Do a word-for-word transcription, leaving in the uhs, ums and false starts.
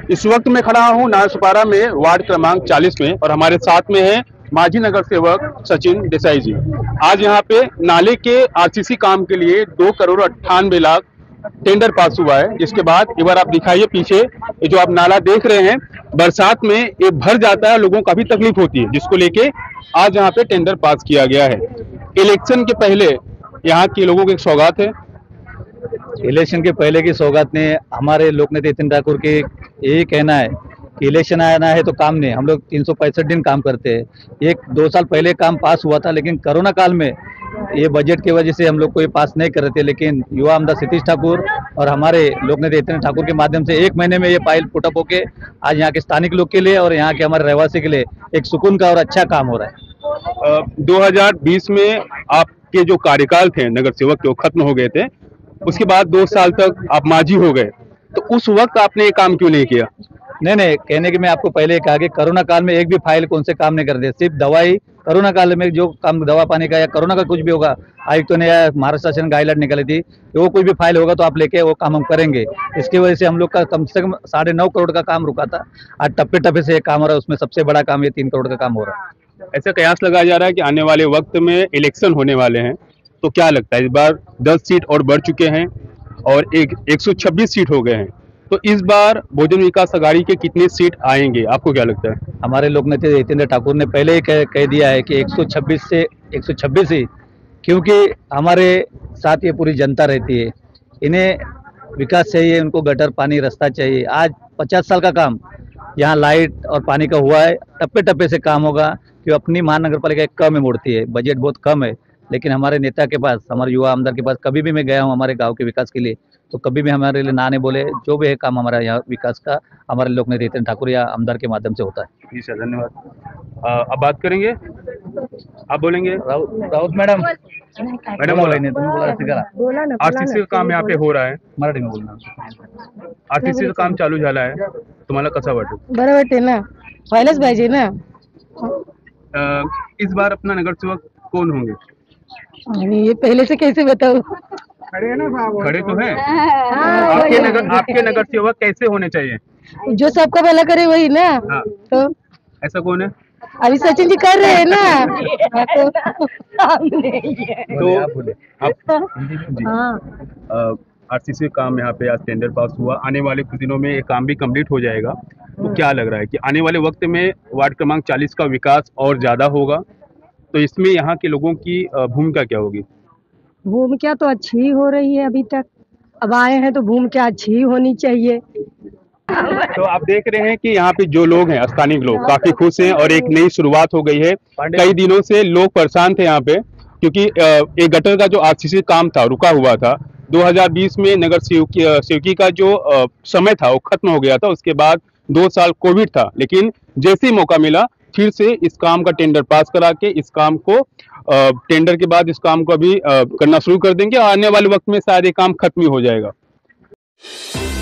इस वक्त मैं खड़ा हूँ नारसुपारा में वार्ड क्रमांक चालीस में और हमारे साथ में है माजी नगर सेवक सचिन देसाई जी। आज यहाँ पे नाले के आरसीसी काम के लिए दो करोड़ अट्ठानवे लाख टेंडर पास हुआ है, जिसके बाद एक बार आप दिखाइए पीछे ये जो आप नाला देख रहे हैं, बरसात में ये भर जाता है, लोगों को काफी तकलीफ होती है, जिसको लेके आज यहाँ पे टेंडर पास किया गया है। इलेक्शन के पहले यहाँ के लोगों को एक सौगात है। इलेक्शन के पहले की सौगात ने हमारे लोकनेता नितिन ठाकुर के यही कहना है कि इलेक्शन आना है तो काम नहीं। हम लोग तीन सौ पैंसठ दिन काम करते हैं। एक दो साल पहले काम पास हुआ था, लेकिन कोरोना काल में ये बजट की वजह से हम लोग को ये पास नहीं कर रहे थे। लेकिन युवा आमदार सतीश ठाकुर और हमारे लोकनेता नितिन ठाकुर के माध्यम से एक महीने में ये फाइल पुटअप होके आज यहाँ के स्थानिक लोग के लिए और यहाँ के हमारे रहवासी के लिए एक सुकून का और अच्छा काम हो रहा है। दो हजार बीस में आपके जो कार्यकाल थे नगर सेवक के वो खत्म हो गए थे, उसके बाद दो साल तक आप मांझी हो गए, तो उस वक्त आपने ये काम क्यों नहीं किया? नहीं नहीं कहने की मैं आपको पहले कहा कि कोरोना काल में एक भी फाइल कौन से काम नहीं करते, सिर्फ दवाई कोरोना काल में जो काम दवा पानी का या कोरोना का कुछ भी होगा, आयुक्तों ने या महाराष्ट्र शासन गाइडलाइन निकाली थी कि वो कोई भी फाइल होगा तो आप लेके वो काम हम करेंगे। इसकी वजह से हम लोग का कम से कम साढ़े नौ करोड़ का काम रुका था। आज टप्पे टप्पे से ये काम हो रहा है, उसमें सबसे बड़ा काम ये तीन करोड़ का काम हो रहा है। ऐसा कयास लगाया जा रहा है कि आने वाले वक्त में इलेक्शन होने वाले हैं, तो क्या लगता है इस बार दस सीट और बढ़ चुके हैं और एक एक सौ छब्बीस सीट हो गए हैं, तो इस बार बहुजन विकास अघाड़ी के कितने सीट आएंगे, आपको क्या लगता है? हमारे लोकनेता नितिन ठाकुर ने पहले ही कह, कह दिया है कि एक सौ छब्बीस से एक सौ छब्बीस ही, क्योंकि हमारे साथ ये पूरी जनता रहती है। इन्हें विकास चाहिए, उनको गटर पानी रास्ता चाहिए। आज पचास साल का काम यहाँ लाइट और पानी का हुआ है, टप्पे टप्पे से काम होगा। कि अपनी महानगर पालिका कम में मुड़ती है, बजट बहुत कम है, लेकिन हमारे नेता के पास, हमारे युवा आमदार के पास कभी भी मैं गया हूँ हमारे गांव के विकास के लिए, तो कभी भी हमारे लिए ना नहीं बोले। जो भी है काम हमारा यहाँ विकास का हमारे लोकनेता नितिन ठाकुर या आमदार के माध्यम से होता है। जी सर, धन्यवाद। अब बात करेंगे, आप बोलेंगे? राउत मैडम मैडम बोला आरसीसी का काम यहाँ पे हो रहा है, मराठी में बोलना। आरसीसी का काम चालू झाला आहे, तुम्हाला कसा वाटतो? बरं वाटते ना, व्हायलाच पाहिजे ना। इस बार अपना नगर सेवक कौन होंगे? आणि ये पहले से कैसे बताऊं? खड़े हैं ना, खड़े तो हैं। आपके नगर आपके नगर सेवक कैसे होने चाहिए? जो सबका भला करे वही ना। हाँ। तो ऐसा कौन है? अभी सचिन जी कर रहे हैं ना। तो आप हाँ, आरसीसी काम यहाँ पे आज टेंडर पास हुआ, आने वाले कुछ दिनों में ये काम भी कंप्लीट हो जाएगा, तो क्या लग रहा है कि आने वाले वक्त में वार्ड क्रमांक चालीस का विकास और ज्यादा होगा, तो इसमें यहाँ के लोगों की भूमिका क्या होगी? भूमिका तो अच्छी ही हो रही है अभी तक। अब आए हैं तो भूमिका अच्छी ही होनी चाहिए। तो आप देख रहे हैं कि यहाँ पे जो लोग हैं, स्थानीय लोग काफी खुश हैं और एक नई शुरुआत हो गई है। कई दिनों से लोग परेशान थे यहाँ पे, क्योंकि एक गटर का जो आरसीसी काम था रुका हुआ था। दो हजार बीस में नगर सेवकी सेवकी का जो समय था वो खत्म हो गया था, उसके बाद दो साल कोविड था, लेकिन जैसे ही मौका मिला फिर से इस काम का टेंडर पास करा के इस काम को टेंडर के बाद इस काम को अभी करना शुरू कर देंगे। आने वाले वक्त में शायद ये काम खत्म ही हो जाएगा।